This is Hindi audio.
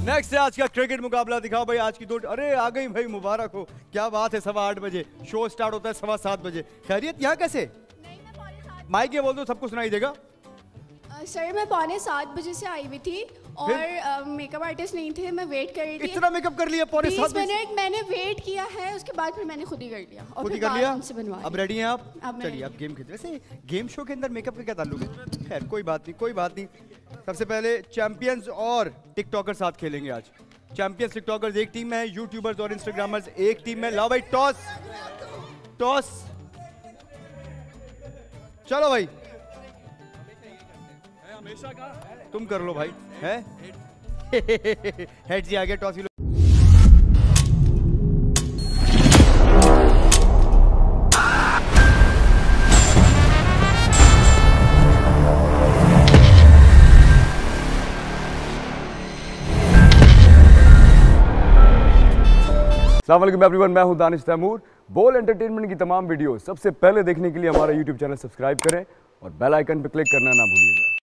नेक्स्ट है आज का क्रिकेट मुकाबला। दिखाओ भाई आज की दो। अरे आ गई भाई, मुबारक हो, क्या बात है। 8:15 बजे शो स्टार्ट होता है, 7:15 बजे। खैरियत यहाँ कैसे? माइक ये बोल दो, सबको सुनाई देगा। सर मैं 7:15 बजे से आई हुई थी और मेकअप आर्टिस्ट नहीं थे, मैं वेट कर रही थी। इतना मेकअप कर लिया 7:15 मिनट मैंने वेट किया है, उसके बाद फिर मैंने खुद ही कर लिया और खुद ही कर लिया। अब रेडी हैं आप? चलिए आप गेम खेलते। वैसे गेम शो के अंदर मेकअप का क्या ताल्लुक है? खैर कोई बात नहीं, कोई बात नहीं। सबसे पहले चैंपियंस और टिकटॉकर साथ खेलेंगे आज। चैंपियंस टिकटॉकर्स एक टीम में है, यूट्यूबर्स और इंस्टाग्रामर्स एक टीम में। लाओ भाई टॉस, टॉस चलो भाई, तुम कर लो भाई। है हेड जी आ गया, टॉस ही लो। अस्सलाम वालेकुम एवरीवन, मैं हूं दानिश तैमूर। बोल एंटरटेनमेंट की तमाम वीडियो सबसे पहले देखने के लिए हमारा यूट्यूब चैनल सब्सक्राइब करें और बेल आइकन पर क्लिक करना ना भूलिएगा।